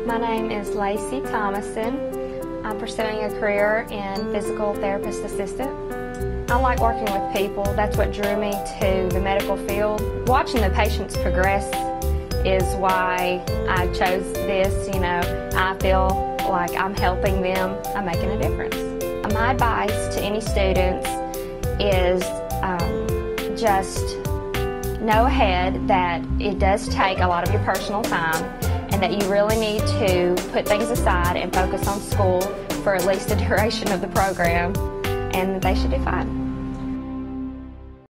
My name is Lacey Thomason. I'm pursuing a career in physical therapist assistant. I like working with people. That's what drew me to the medical field. Watching the patients progress is why I chose this. I feel like I'm helping them, I'm making a difference. My advice to any students is just know ahead that it does take a lot of your personal time and that you really need to put things aside and focus on school for at least the duration of the program, and they should do fine.